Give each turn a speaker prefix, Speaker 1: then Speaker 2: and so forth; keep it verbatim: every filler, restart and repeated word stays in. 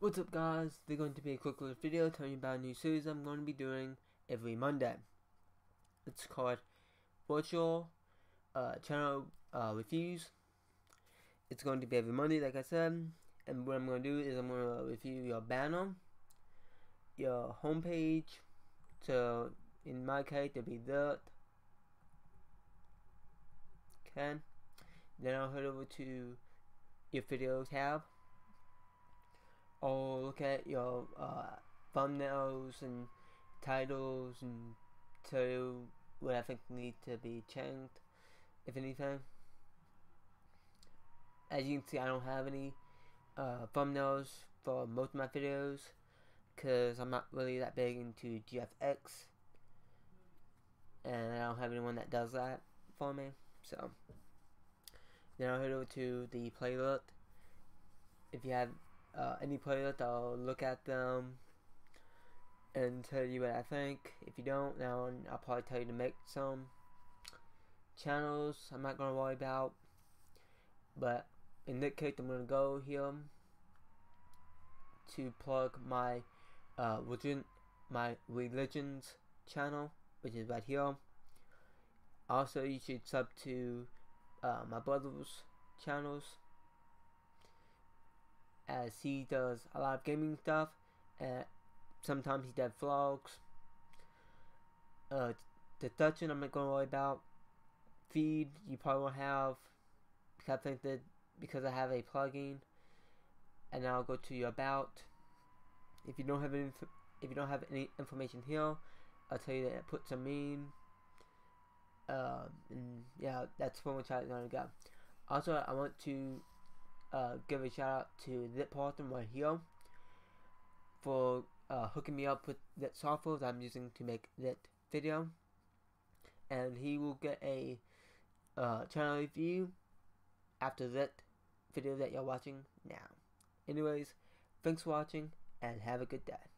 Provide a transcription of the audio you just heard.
Speaker 1: What's up, guys? They're going to be a quick little video telling you about a new series I'm going to be doing every Monday. It's called Virtual uh, Channel uh, Reviews. It's going to be every Monday, like I said. And what I'm going to do is I'm going to review your banner, your homepage. So in my case, it'll be that. Okay. Then I'll head over to your video tab. Or look at your uh, thumbnails and titles and tell you what I think need to be changed, if anything. As you can see, I don't have any uh, thumbnails for most of my videos because I'm not really that big into G F X, and I don't have anyone that does that for me. So then I'll head over to the playlist. If you have Uh, any playlist, I'll look at them and tell you what I think. If you don't, now I'll probably tell you to make some channels I'm not gonna worry about. But in this case, I'm gonna go here to plug my uh, religion, my religions channel, which is right here. Also, you should sub to uh, my brother's channels, as he does a lot of gaming stuff, and sometimes he does vlogs. Uh, the touching I'm not gonna worry about. Feed you probably won't have, because I think that because I have a plugin. And now I'll go to your about. If you don't have any, if you don't have any information here, I'll tell you that it puts some in. Uh, and yeah, that's pretty much how it's gonna go. Also, I want to Uh, give a shout out to that person right here for uh, hooking me up with that software that I'm using to make that video, and he will get a uh, channel review after that video that you're watching now. Anyways, thanks for watching and have a good day.